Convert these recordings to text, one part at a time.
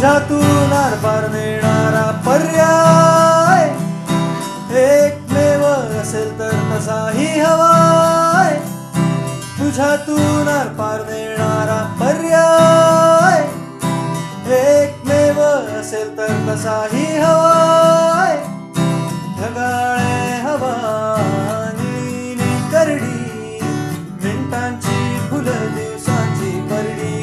तुझ्यातून आरपार नेणारा पर्याय एकमेव असेल तर तसाही हवाय. तुझ्यातून आरपार नेणारा पर्याय एकमेव असेल तर तसाही हवाय. ढगाळे हवा निळी करडी मिनिटांची फुलं दिवसांची परडी.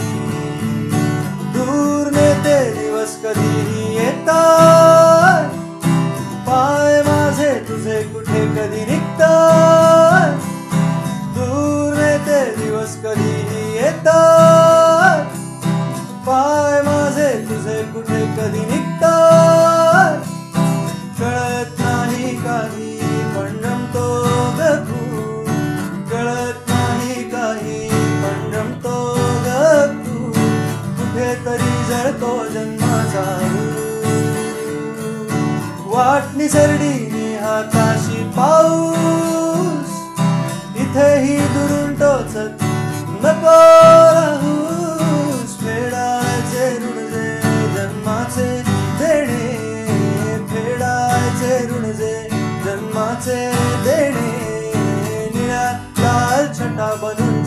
दूर नेते दिवस कधीही येतात पाय माझे तुझे कुठे कधी निघतात. दूर नेते दिवस कधीही येतात पाय माझे तुझे कुठे कधी निघतात. कळत नाही काही पण रमतो ग तू. कळत नाही काही पण रमतो ग तू. कुठेतरी जळतो जन्माचा वाट निसरडी हाताशी पाऊस. इथेही दुरून टोचत नको राहूस. फेडायचे ऋण जे जन्माचे देणे. फेडायचे ऋण जे जन्माचे देणे. निळ्या लाल छटा बनून